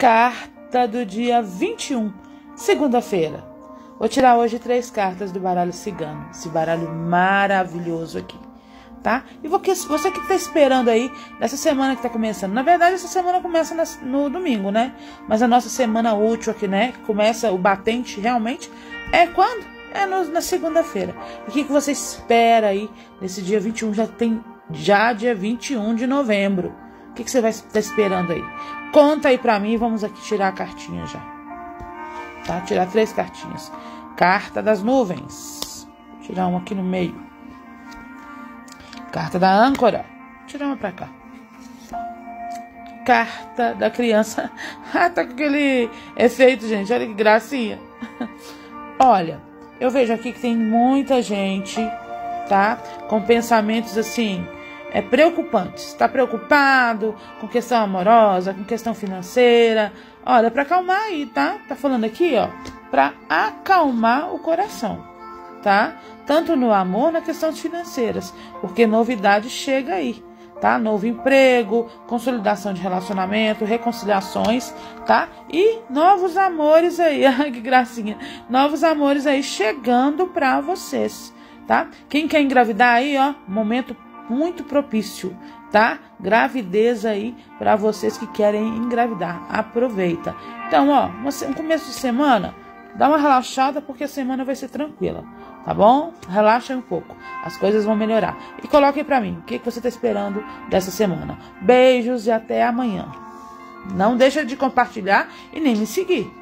Carta do dia 21, segunda-feira. Vou tirar hoje 3 cartas do baralho cigano. Esse baralho maravilhoso aqui, tá? E você que tá esperando aí, dessa semana que tá começando. Na verdade, essa semana começa no domingo, né? Mas a nossa semana útil aqui, né? Que começa o batente realmente, é quando? É na segunda-feira. E o que você espera aí nesse dia 21? Já dia 21 de novembro. O que você vai estar esperando aí? Conta aí pra mim, vamos aqui tirar a cartinha já. Tá? Tirar 3 cartinhas. Carta das nuvens. Vou tirar uma aqui no meio. Carta da âncora. Vou tirar uma pra cá. Carta da criança. Ah, tá com aquele efeito, gente. Olha que gracinha. Olha, eu vejo aqui que tem muita gente, tá? Com pensamentos assim, preocupantes. Está preocupado com questão amorosa, com questão financeira. Olha, para acalmar aí, tá? Tá falando aqui, ó, para acalmar o coração, tá? Tanto no amor, na questões financeiras, porque novidade chega aí, tá? Novo emprego, consolidação de relacionamento, reconciliações, tá? E novos amores aí, ai que gracinha, novos amores aí chegando para vocês, tá? Quem quer engravidar aí, ó, momento muito propício, tá? Gravidez aí para vocês que querem engravidar. Aproveita. Então, ó, um começo de semana, dá uma relaxada porque a semana vai ser tranquila, tá bom? Relaxa um pouco, as coisas vão melhorar. E coloque aí pra mim, o que você tá esperando dessa semana. Beijos e até amanhã. Não deixa de compartilhar e nem me seguir.